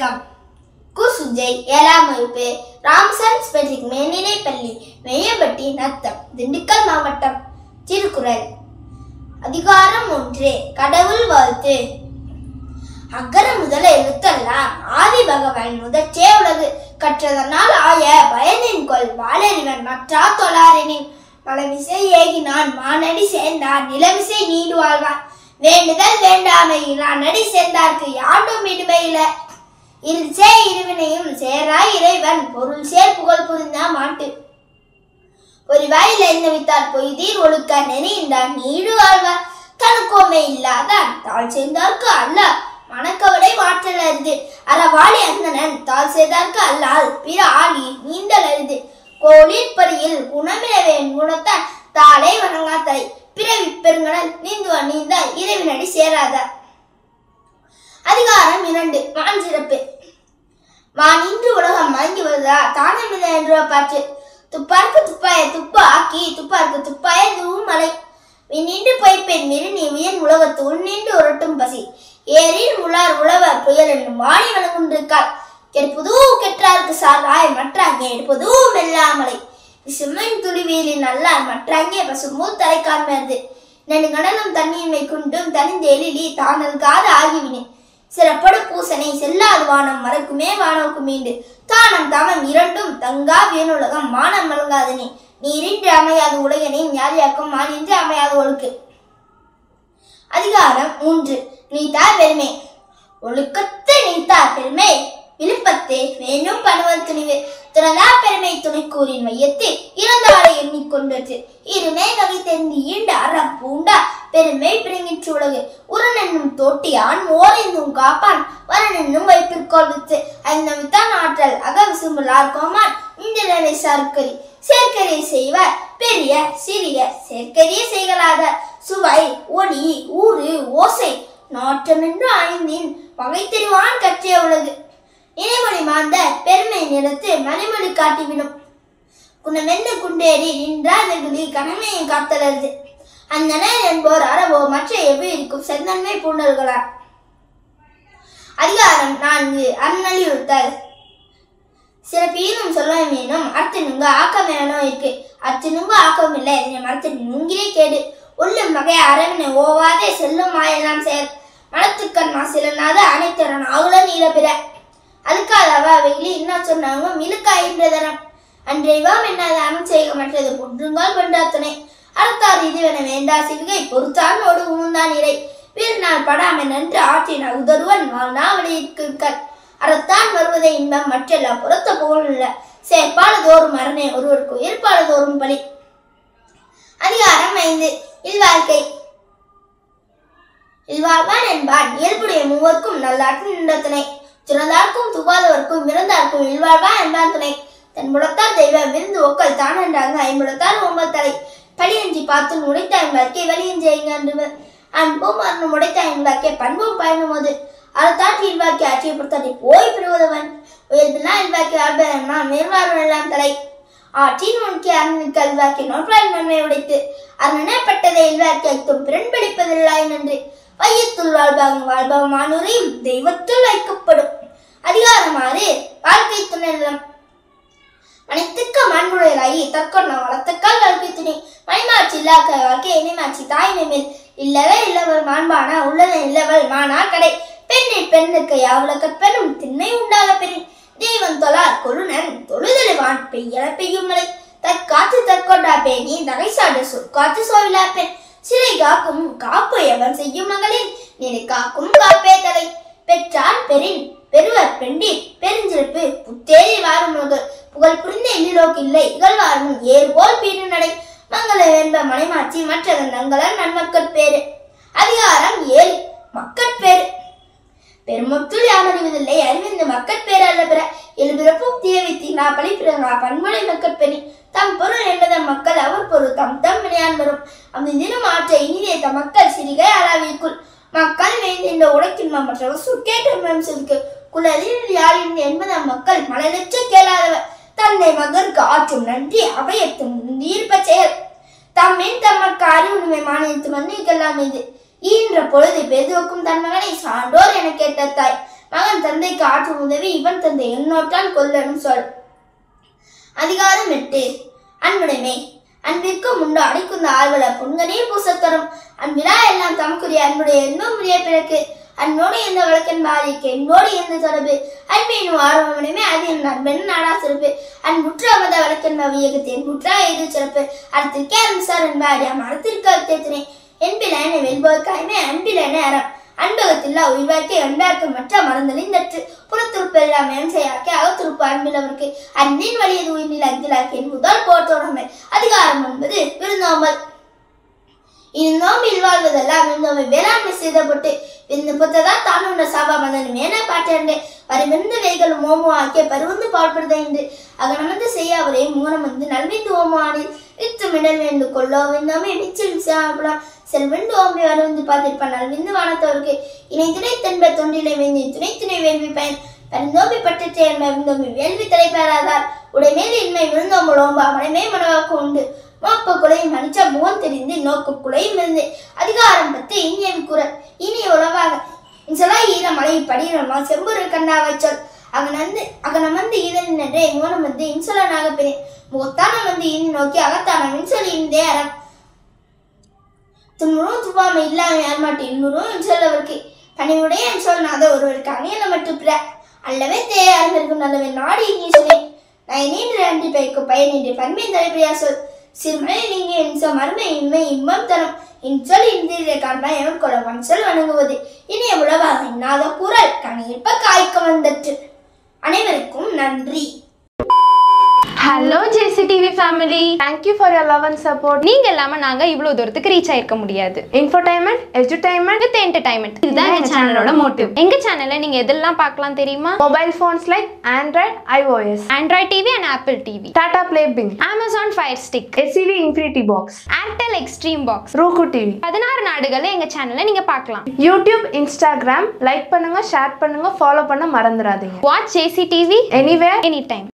வணக்கம். குசுஜை 7ஆம் வகுப்பு ராம்சன் ஸ்பெசிக் மேல்நிலைப்பள்ளி மெய்யப்பட்டி நத்தம் திண்டுக்கல் மாவட்டம். திருக்குறள் அதிகாரம் 1 கடவுள் வாழ்த்து. அகர முதல எழுத்தெல்லாம் ஆதி பகவன் முதற்றே உலகு கற்றதனால் ஆய பயனின் கொள் வாழறிவன் மற்றா தொழாரெனின் மலமிசை ஏகினான் மானடி சேர்ந்தான் நிலமிசை நீண்டு வாழ்வான் வேண்டுதல் வேண்டாமை நடி சேர்ந்தார்க்கு யாண்டும் இடுமையில இருசே இருவினையும் சேராய் இறைவன் பொருள் சேர் புகழ் புரிந்தா மாட்டு ஒரு வாயில எண்ணவித்தார் பொய்தீர் ஒழுக்க நெறிந்தான் நீடு வாழ்வார் தனக்கோமை இல்லாதான் தாழ் சேர்ந்தார்க்கு அல்ல மணக்கவடை மாற்றல் அருது அறவாளி அந்தனன் தாழ் செய்தார்க்கு அல்லால் பிற ஆளி நீந்தல் அருது கோளிற்படியில் குணமிழவேன் குணத்தான் தாளை வணங்காத்தலை பிறவி பெருங்கடல் நீந்துவான் நீந்தால் இறைவனடி சேராத. அதிகாரம் 2 வான் சிறப்பு. வான் இன்று உலகம் மயங்கி வருதா தானமில்லை என்று பாற்று துப்பார்க்கு துப்பாய துப்பு ஆக்கி துப்பார்க்கு துப்பாய தூவும் மலை விண்ணின்று பொய்ப்பேன் மீறி நீ உயன் உலகத்து உன்னின்று உரட்டும் பசி ஏரில் உளார் உழவர் புயல் என்னும் வாணி வணங்குன்றிருக்காள் கெற்புதூ கெற்றார்க்கு சாராய் மற்றாங்கே எடுப்பதூ மெல்லாமலை விசுமின் துளிவீலின் நல்லார் மற்றாங்கே பசுமூ தலைக்காண்மது நெடுங்கடலும் தண்ணீர்மை குண்டும் தனிந்தேலி தானல்காது ஆகிவினேன் சிறப்படு பூசனை செல்லாது வானம் மறக்குமே வானோக்கு மீண்டு தானம் தமம் இரண்டும் தங்கா வேணுலகம் மானம் மலங்காது நீரின்றி அமையாது உலகனையும் யாரியாக்கும் மானின்றி அமையாது ஒழுக்கு. அதிகாரம் 3 நீத்தார் பெருமை. ஒழுக்கத்தை நீத்தார் பெருமை விழுப்பத்தே வேண்டும் பணுவல் துணிவு துறந்தா பெருமை துணை கூறின் மையத்தை இறந்தாரை எண்ணிக்கொண்டது இருமே வகை தெரிந்து ஈண்ட அறம் பூண்டா பெருமை பிறங்கிற்று உலகு உரனென்னும் தோட்டியான் ஓரென்னும் காப்பான் வரனென்னும் வைப்பிற்கோள் வித்து ஐந்தமித்தான் ஆற்றல் அகவிசும்புலார் கோமான் இந்திரனை சார்கரி சேர்க்கரை செய்வார் பெரிய சிறிய சேர்க்கரிய செய்களாத சுவை ஒளி ஊறு ஓசை நாற்றமென்று ஐந்தின் வகை தெரிவான் கற்றிய உலகு நினைமொழி மாந்த பெருமை நிலத்து மணிமொழி காட்டிவிடும் குணமென்று குண்டேறி நின்றார் வெகுளி கடமையை காத்தலது அந்தனர் என்போர் அறவோ மற்ற எவ்விருக்கும் செந்தன்மை பூண்டல்களார். அதிகாரம் 4 அறநலியுறுத்தல். சிறப்பீனும் சொல்ல வேணும் அர்த்தனுங்க ஆக்கமேனோ இருக்கு அர்த்தனுங்க ஆக்கம் இல்லை மரத்தின் நுங்கிலே கேடு உள்ளும் வகை அறவினை ஓவாதே செல்லும் மாயெல்லாம் செயல் மனத்துக்கண் மாசிலனாத அனைத்தரன் ஆகுல நீல பிற அதுக்காதவ வெயிலி என்ன சொன்னாங்க மிழுக்காயின்றதரம் அன்றைவாம் என்னாத அறம் செய்க மற்றது புற்றுங்கால் பண்டாத்துணை அறத்தார் இதுவென வேண்டா சிறுகை பொறுத்தான் ஓடு உமுந்தான் இறை வீரனால் படாமை நன்று ஆற்றின் அகுதருவன் வாழ்நா வழியிற்கல் அறத்தான் வருவதை இன்பம் மற்றெல்லாம் புறத்த புகழ்ல சேர்ப்பாடு தோறும் அரணை ஒருவருக்கு உயிர்ப்பாடு தோறும் பலி. அதிகாரம் 5 இல்வாழ்க்கை. இல்வாழ்வான் என்பான் இயல்புடைய மூவர்க்கும் நல்லாற்று நின்ற துணை துறந்தார்க்கும் துவாதவர்க்கும் இறந்தார்க்கும் இல்வாழ்வான் என்பான் துணை தன் முடத்தார் தெய்வம் விருந்து ஒக்கல் தானன்றாங்க ஐம்புடத்தார் ஓம்பல் தலை பழியஞ்சி பார்த்து உடைத்த என்பார்க்கே வெளியஞ்சி ஐங்கன்றுவர் அன்பும் அருணும் உடைத்த என்பார்க்கே பண்பும் பயனும் போது அறத்தாற்றி இல்வாக்கி ஆற்றிய பொறுத்தாட்டி போய் பெறுவதவன் உயர்பினா இல்வாக்கி ஆழ்பனா மேல்வாழ்வன் எல்லாம் தலை ஆற்றின் முன்கே அருணுக்கு அல்வாக்கி நோற்றாய் நன்மை உடைத்து அருணப்பட்டதை இல்வாக்கி அத்தும் பிறன்படிப்பதில்லாய் நன்று வையத்துள் வாழ்பவம் ஆணுரையும் தெய்வத்துள் வைக்கப்படும். அதிகாரம் 6 வாழ்க்கை துணை நிலம். மனைத்துக்க மாண்புடையலாகி தற்கொண்டா வளர்த்தக்கால் வாழ்க்கை துணை மணிமாட்சி இல்லாக்க வாழ்க்கை இணைமாட்சி தாய்மை மேல் இல்லவே இல்லவள் மாண்பானா உள்ளத இல்லவள் மானா கடை பெண்ணை பெண்ணுக்கு யாவுல கற்பெனும் திண்மை உண்டாக பெறின் தெய்வம் தொழார் கொழுனன் தொழுதெழுவான் பெய்யல பெய்யும் மலை தற்காத்து தற்கொண்டா பேணி தகைசாடு சொற்காத்து சோவிலா பெண் சிறை காக்கும் காப்பு எவன் செய்யும் மகளின் நிலை காக்கும் காப்பே தலை பெற்றார் பெறின் பெருவர் பெண்டி பெருஞ்சிறப்பு புத்தேறி வாரும் புகழ் புரிந்த எல்லிலோக்கு இல்லை இகழ்வாரும் ஏறு போல் பீடு நடை மங்கள வேண்ப மனைமாட்சி மற்றதன் நங்களன் நன்மக்கட்பேறு. அதிகாரம் 7 மக்கட்பேறு. பெருமொத்துள் யாமறிவதில்லை அறிவிந்த மக்கட்பேறு அல்ல பிற எழுபிறப்பும் தீயவித்தீனா பழிப்பிறங்கா பன்முறை மக்கட்பெணி தம் பொருள் என்பதன் மக்கள் அவர் பொருள் தம் தம் வினையான் வரும் அந்த தினம் ஆற்ற இனிதே தம் மக்கள் சிறிகை அளவிற்குள் மக்கள் வேண்டிய உடைக்கின்மா மற்றவர் சுக்கேற்றம் சிறுக்கு குலரில் யாழின் என்பதன் மக்கள் மலனற்ற கேளாதவர் தந்தை மகற்கு ஆற்றும் நன்றி அவையத்தும் ஈர்ப்ப செயல் தம்மின் தம்மக்கு அறிவுரிமை மாநிலத்து மன்னிக்கெல்லாம் இது ஈன்ற பொழுது பெருதுவக்கும் தன் மகனை சான்றோர் என கேட்ட தாய் மகன் தந்தைக்கு ஆற்றும் உதவி இவன் தந்தை என்னோட்டால் கொல்லனும் சொல். அதிகாரம் 8. அன்புடைமை. அன்பிற்கும் உண்டு அடிக்குந்த ஆழ்வல பொன்கனே பூசத்தரும். அன்பிலா எல்லாம் தமக்குரிய அன்புடைய என்புரிய பிறகு. அன்போடு எந்த வழக்கன் பாதிக்கு என்போடு எந்த தொடர்பு. அன்பின் ஆர்வமனமே அது என் அன்பென் நாடா சிறப்பு. அன்புற்ற அமத வழக்கன் வியகத்து என்புற்றா எது சிறப்பு. அறத்திற்கே அன்சார் என்பாடியா மரத்திற்கு அத்தேத்தினை. என்பிலான வெல்போர்க்காய்மை அன்பிலான அறம். அன்பகத்தில்லா உயிர்வாக்கி அன்பாக்க மற்ற மறந்தலிந்தற்று. புறத்துறுப்பு எல்லாம் மேன்சையாக்கி அகத்துறுப்பு அன்பிலவருக்கு. அன்பின் வழியது உயிரில் அகிலாக்கி முதல் போற்றோடமை. அதிகாரம் 9. விருந்தோம்பல். இந்நோம்பில் வாழ்வதெல்லாம் விருந்தோம்பை வேளாண்மை செய்தப்பட்டு விருந்து புத்ததா தான் உண்ட சாபா மதன் மேன பாட்டே வரிவிருந்து வைகளும் ஓமுவாக்கிய பருவந்து பாழ்படுதைந்து அகனமந்து செய்ய அவரே மூனமந்து நல்விந்து ஓமுவானில் இத்து மிடல் வேண்டு கொள்ளோ விந்தோமை மிச்சில் விசாரப்படாம் செல்வெண்டு ஓம்பை வருவந்து பார்த்திருப்பான் நல்விந்து வானத்தவருக்கு இணை துணை தென்ப தொண்டிலை வேந்தி துணை துணை வேள்வி பயன் பரிந்தோம்பி பட்டற்றை என்ப விந்தோம்பி வேள்வி தலைப்பெறாதார் உடைமேல் இன்மை விருந்தோம்பலோம்பா மனமே மனவாக்கு உண்டு. மோப்ப குலையும் மனிச்ச முகம் தெரிந்து நோக்கு குலையும் இருந்து. அதிகாரம் 10. இனியவி குரல். இனிய உலவாக இன்சொலா ஈர மலை படிரமா செம்பொரு கண்ணாவை சொல். அகனமந்து ஈதன் என்றே மூலம் வந்து இன்சொலனாக பெரிய முகத்தான வந்து இனி நோக்கி அகத்தான மின்சொல் இந்தே அறம். துன்முறும் துவாமை இல்லாம யார்மாட்டு இன்னுறும் இன்சொல்லவருக்கு பணிவுடைய இன்சொல் நாத ஒருவருக்கு அணியல மட்டும் பிற அல்லவே தே அறிஞருக்கும் நல்லவே நாடு இனி சொன்னேன். நான் நீண்டு அன்றி பைக்கும் பயனின்றி பன்மையின் தலைப்படியா சொல். சிறுமனை நீங்க இன்ச மருமை இன்மை இன்பம் தரும். இன்சொல் இந்திரியை காண்பா எவன் கொள்ள வன்சொல் வணங்குவது. இனிய உலவாக இன்னாத குரல் கணிப்ப காய்க்க வந்தற்று. அனைவருக்கும் நன்றி. Hello JCTV family, thank you for your love and support. நீங்க இல்லாம நாங்க இவ்வளவு தூரத்துக்கு ரீச் ஆயிருக்க முடியாது. இன்ஃபோடைன்மெண்ட், எஜுடைன்மெண்ட் வித் என்டர்டைன்மெண்ட், இதுதான் எங்க சேனலோட மோட்டிவ். எங்க சேனல்ல நீங்க எதெல்லாம் பார்க்கலாம் தெரியுமா? Mobile phones like Android, iOS, Android TV and Apple TV, Tata Play Bing, Amazon Fire Stick, SCV Infinity Box, Airtel Extreme Box, Roku TV, 16 நாடுகள்ல எங்க சேனல்ல நீங்க பார்க்கலாம். YouTube, Instagram லைக் பண்ணுங்க, ஷேர் பண்ணுங்க, ஃபாலோ பண்ண மறந்துடாதீங்க. Watch JCTV anywhere, anytime.